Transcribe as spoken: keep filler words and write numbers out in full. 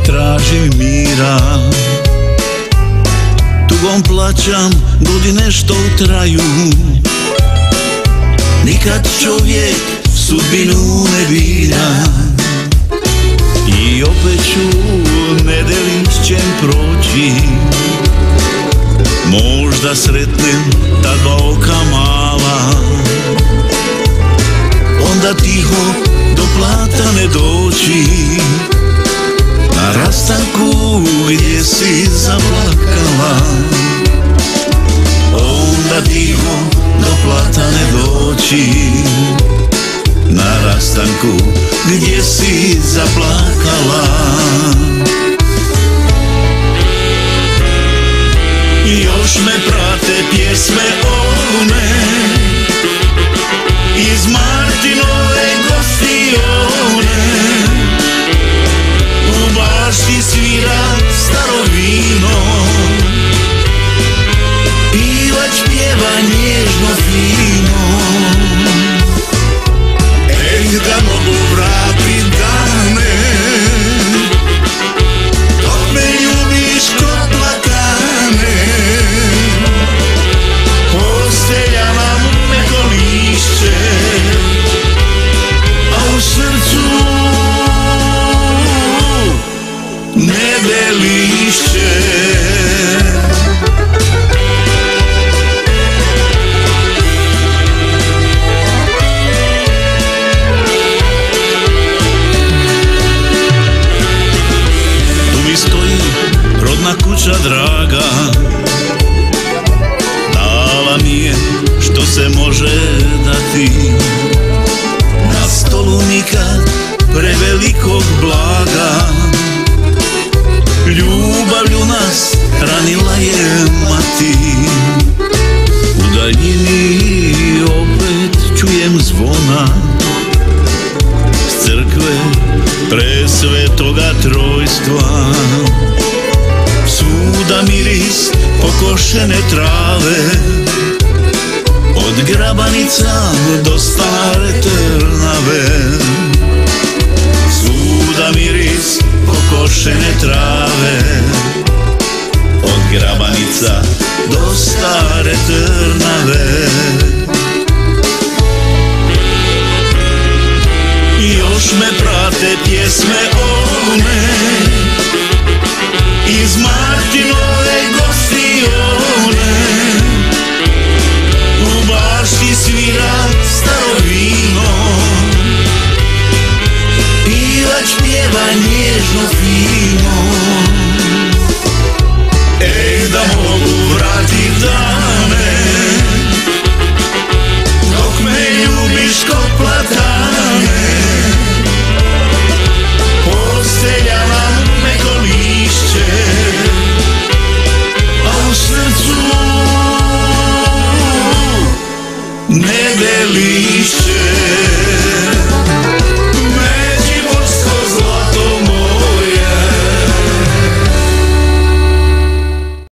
tražim mira. Tugom plaćam godine što traju. Nikad čovjek sudbinu ne bira. I opet ću nedelišćem proći. Možda sretnem ta dva oka mala. Onda tiho do platane doći. Na rastanku gdje si zaplakala. Onda tiho do platane doći. Na rastanku gdje si zaplakala. Još me prate pjesme one iz Martinove gostione. U bašti svira staro vino. Pivač pjeva nježno fino. Eh, da mogu vratit dane dok me ljubiš ko plakane. Postelja nam meko lišće, a u srcu nedelišće. Rodna kuća draga, dala mi je što se može dati. Na stolu nikad prevelikog blaga. Ljubavlju nas hranila je mati. U daljini opet čujem zvona s crkve presvetoga trojstva. Svuda miris pokošene trave, od Grabanica do Stare Trnave. Svuda miris pokošene trave, od Grabanica do Stare Trnave. Još me prate pjesme one